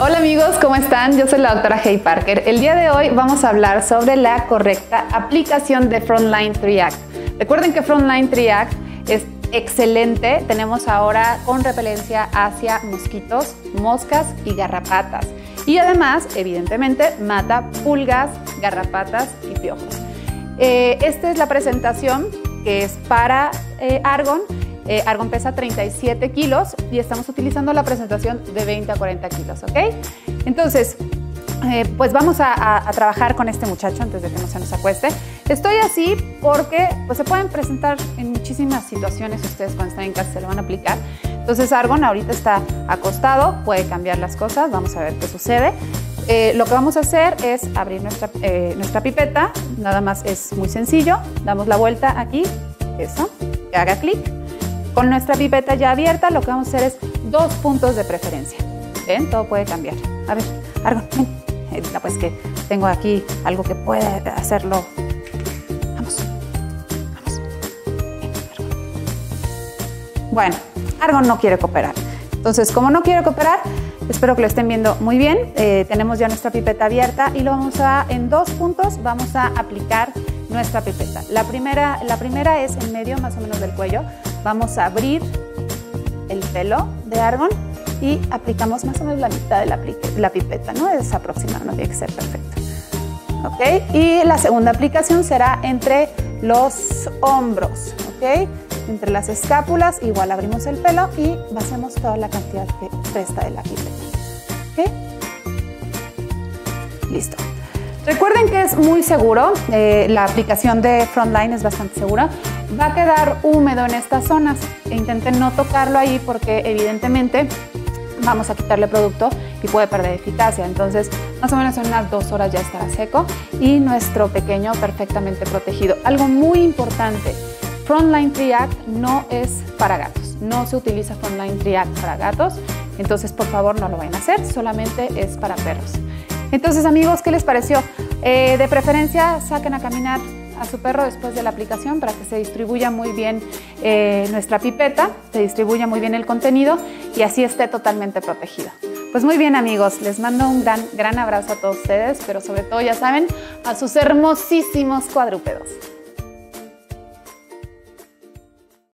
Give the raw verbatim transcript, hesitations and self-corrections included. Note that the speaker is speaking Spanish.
Hola amigos, ¿cómo están? Yo soy la doctora Hey Parker. El día de hoy vamos a hablar sobre la correcta aplicación de Frontline tres act. Recuerden que Frontline tres act es excelente. Tenemos ahora con repelencia hacia mosquitos, moscas y garrapatas. Y además, evidentemente, mata pulgas, garrapatas y piojos. Eh, esta es la presentación que es para eh, Argon. Eh, Argon pesa treinta y siete kilos y estamos utilizando la presentación de veinte a cuarenta kilos, ¿ok? Entonces, eh, pues vamos a, a, a trabajar con este muchacho antes de que no se nos acueste. Estoy así porque pues, se pueden presentar en muchísimas situaciones. Ustedes cuando están en casa se lo van a aplicar. Entonces Argon ahorita está acostado, puede cambiar las cosas, vamos a ver qué sucede. Eh, lo que vamos a hacer es abrir nuestra, eh, nuestra pipeta, nada más es muy sencillo. Damos la vuelta aquí, eso, que haga clic. Con nuestra pipeta ya abierta, lo que vamos a hacer es dos puntos de preferencia. ¿Ven? Todo puede cambiar. A ver, Argon, ven. Eh, pues que tengo aquí algo que puede hacerlo. Vamos, vamos. Ven, Argon. Bueno, Argon no quiere cooperar. Entonces, como no quiere cooperar, espero que lo estén viendo muy bien. Eh, tenemos ya nuestra pipeta abierta y lo vamos a, en dos puntos, vamos a aplicar nuestra pipeta. La primera, la primera es en medio, más o menos del cuello. Vamos a abrir el pelo de Argon y aplicamos más o menos la mitad de la, la pipeta, ¿no? Es aproximado, no tiene que ser perfecto. ¿Ok? Y la segunda aplicación será entre los hombros, ¿ok? Entre las escápulas, igual abrimos el pelo y vaciamos toda la cantidad que resta de la pipeta. ¿Ok? Listo. Recuerden que es muy seguro, eh, la aplicación de Frontline es bastante segura. Va a quedar húmedo en estas zonas e intenten no tocarlo ahí porque evidentemente vamos a quitarle producto y puede perder eficacia. Entonces, más o menos en unas dos horas ya estará seco y nuestro pequeño perfectamente protegido. Algo muy importante, Frontline tres act no es para gatos. No se utiliza Frontline tres act para gatos. Entonces, por favor, no lo vayan a hacer. Solamente es para perros. Entonces, amigos, ¿qué les pareció? Eh, de preferencia, saquen a caminar a su perro después de la aplicación para que se distribuya muy bien eh, nuestra pipeta, se distribuya muy bien el contenido y así esté totalmente protegido. Pues muy bien, amigos, les mando un gran, gran abrazo a todos ustedes, pero sobre todo, ya saben, a sus hermosísimos cuadrúpedos.